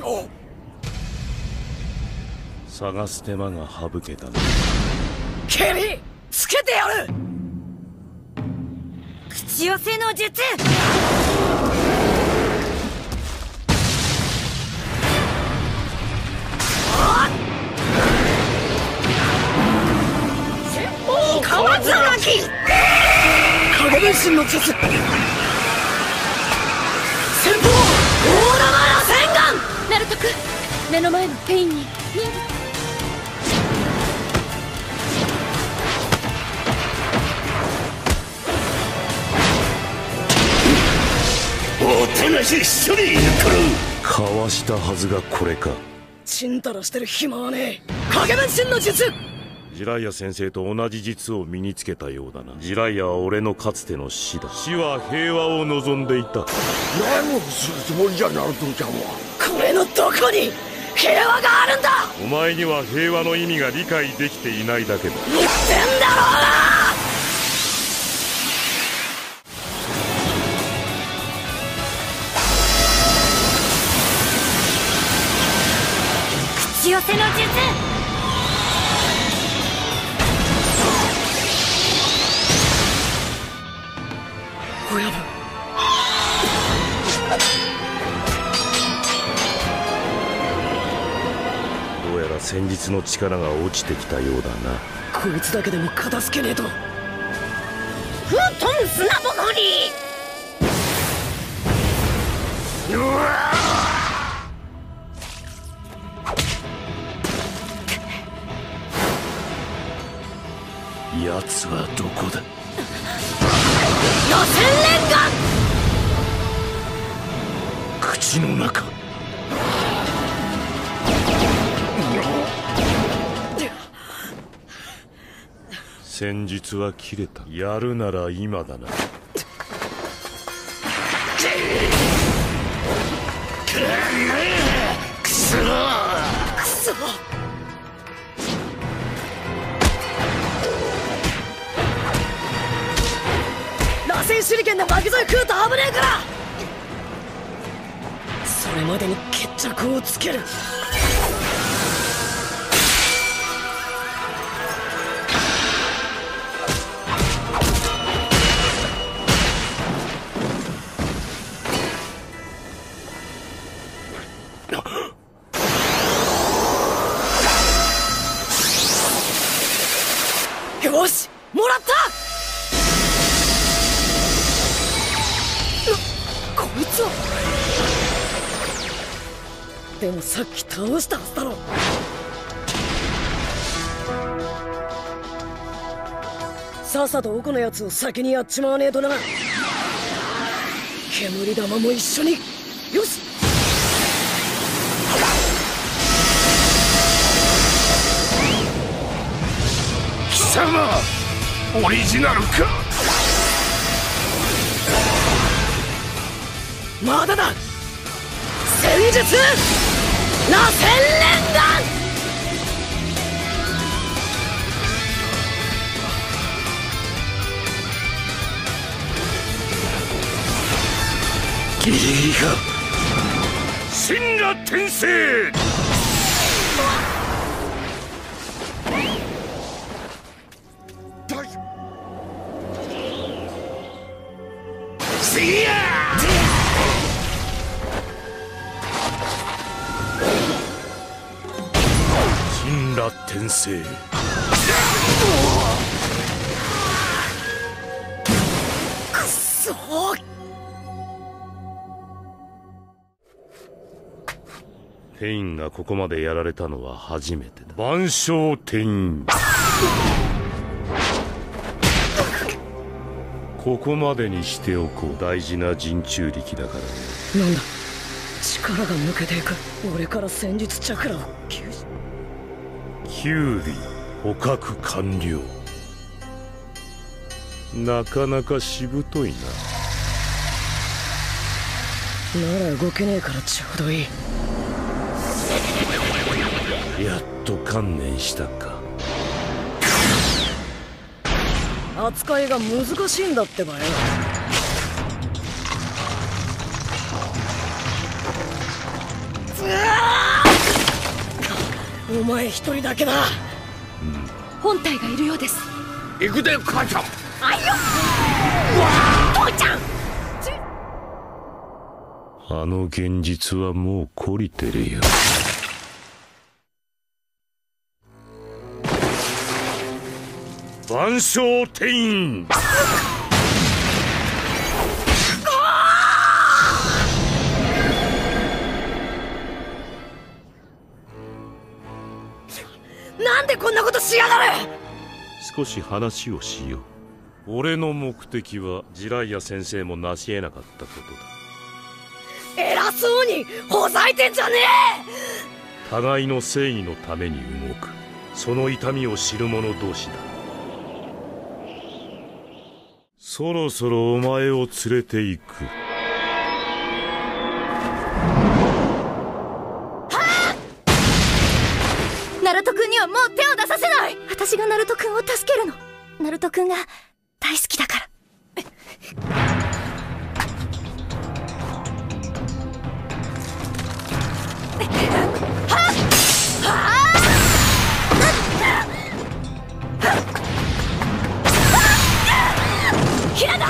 探す手間が省けたな。 ケリーつけてやる。 口寄せの術。 先方川津巻き影分身の術。先方大玉螺旋丸。 ナルト君、目の前のペインに見える。 おとなし一緒にいるから。 かわしたはずがこれか。 ちんたらしてる暇はねえ。影分身の術。 ジライア先生と同じ術を身につけたようだな。ジライアは俺のかつての師だ。師は平和を望んでいた。 何をするつもりじゃナルトちゃんは。 これのどこに平和があるんだ。 お前には平和の意味が理解できていないだけだ。 言ってんだろうな。 口寄せの術。 親分。 どうやら先日の力が落ちてきたようだな。 こいつだけでも片付けねえと。 フートン砂ぼこり。 奴はどこだ。 螺旋連眼。 口の中。戦術は切れた。やるなら今だな。 くそくそ。螺旋手裏剣で巻き添え食うと危ねえから。それまでに決着をつける。よし、もらった。こいつは。でもさっき倒したはずだろ。さっさと奥のやつを先にやっちまわねえとな。煙玉も一緒に。よし。 貴様オリジナルか。 まだだ。戦術螺旋連眼。 ギリギリか。神羅転生。せや神羅転生。 くっそー。 ペインがここまでやられたのは初めてだ。万象転院。ここまでにしておこう。大事な陣中力だからね。 なんだ、力が抜けていく。俺から戦術チャクラを吸収。 キュウリ捕獲完了。なかなかしぶといな。 なら動けねえからちょうどいい。 やっと観念したか。 扱いが難しいんだってばよ。うわお前一人だけだ。 本体がいるようです。 行くで母ちゃん。 あいよ。父ちゃん。 あの現実はもう懲りてるよ。万象天員。 なんでこんなことしやがる。 少し話をしよう。俺の目的はジライア先生も成し得なかったことだ。 偉そうにほざいてんじゃねえ。 互いの正義のために動く、その痛みを知る者同士だ。そろそろお前を連れて行く。 ナルト君にはもう手を出させない。私がナルト君を助けるの。ナルト君が大好きだから。 ヒラだ。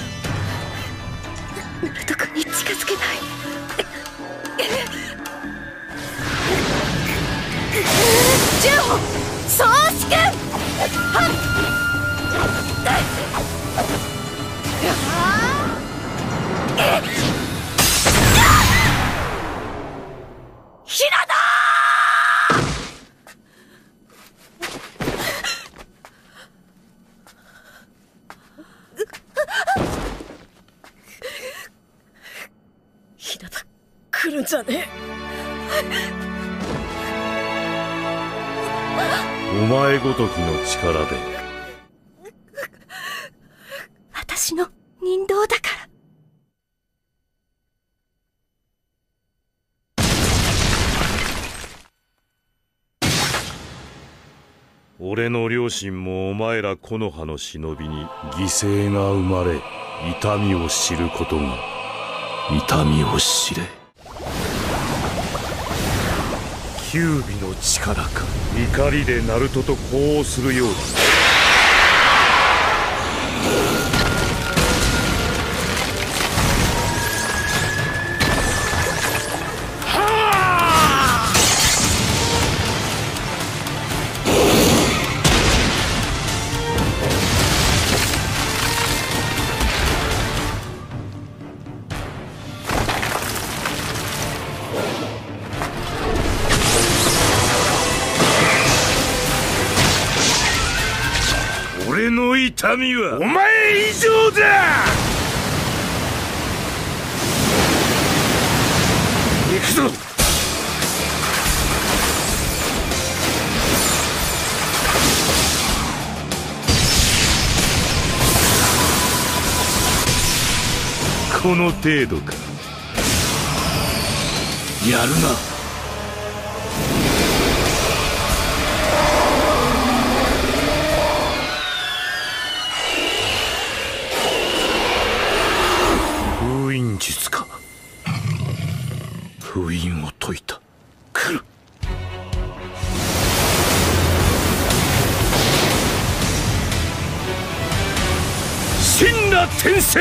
ナルト君に近づけない。10歩総司君。 ヒラだ。ヒラだ来るんじゃねえ。 お前ごときの力で。 私の人道だから。 俺の両親もお前ら木の葉の忍びに犠牲が生まれ、痛みを知ることが。痛みを知れ。九尾の力か。怒りでナルトと呼応するようだ。俺の痛みはお前以上だ。行くぞ。この程度か。やるな。封印術か。封印を解いた。来る。神羅転生。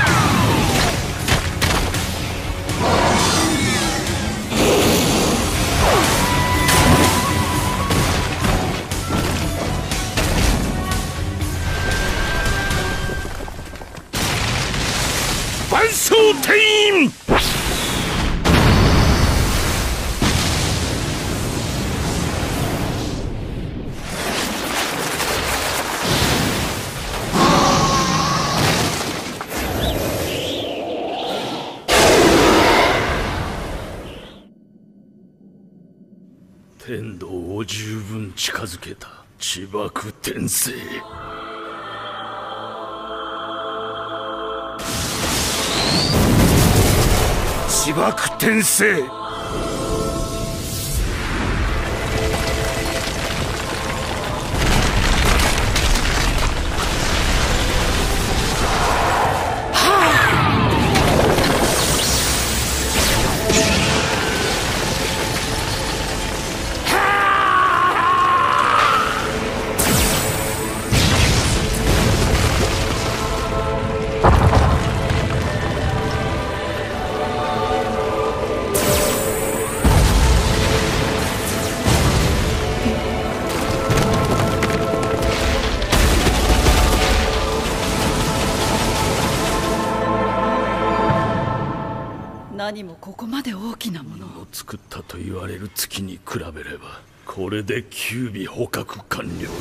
万象天員。天道を十分近づけた地爆転生。地爆転生。 にもここまで大きなものを作ったと言われる月に比べれば、これで九尾捕獲完了だ。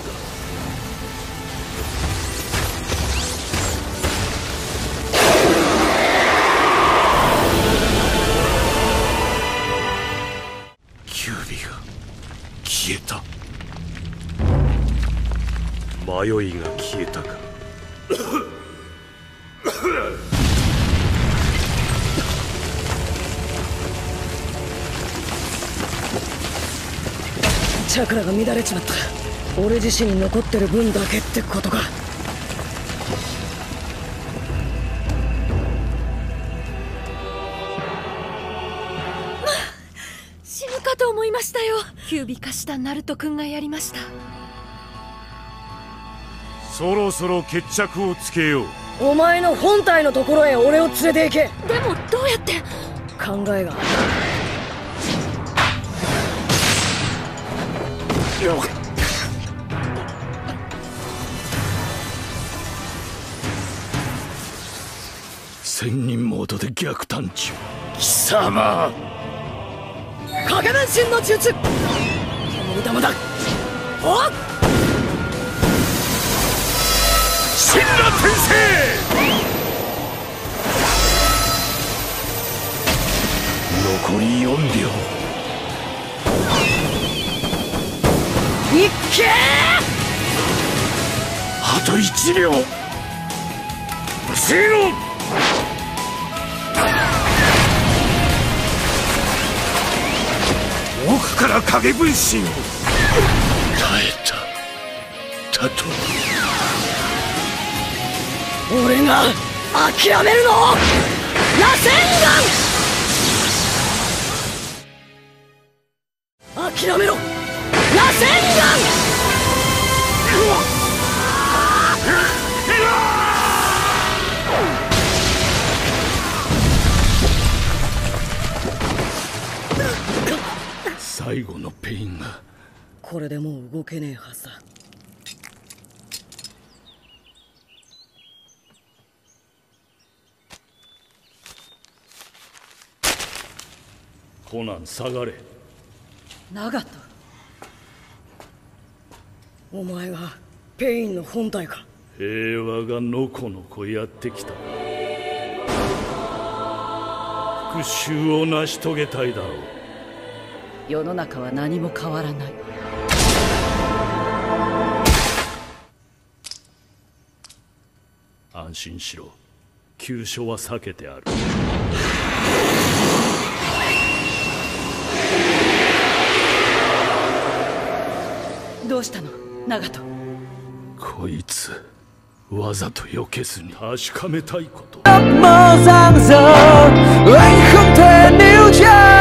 九尾が消えた。 迷いが消えたか。 チャクラが乱れちまった。俺自身に残ってる分だけってことか。 死ぬかと思いましたよ。キュービ化したナルト君がやりました。 そろそろ決着をつけよう。 お前の本体のところへ俺を連れて行け。 でもどうやって。 考えがある。 千人モードで逆探知を。 貴様、 影分身の術。煙玉だ。おっ、 神羅転生。 残り4秒。 いっけー。 あと1秒。 ゼロ。奥から影分身を。 耐えた。だと。 俺が諦めるの。螺旋丸。諦めろ。螺旋丸。 最後のペインが。 これでもう動けねえはずだ。 コナン下がれ。 ナガト、お前がペインの本体か。 平和がのこのこやってきた。復讐を成し遂げたいだろう。 世の中は何も変わらない。 安心しろ。急所は避けてある。 どうしたのナガト。 こいつわざと避けずに確かめたいこと。 một dáng giờ anh không thể níu chân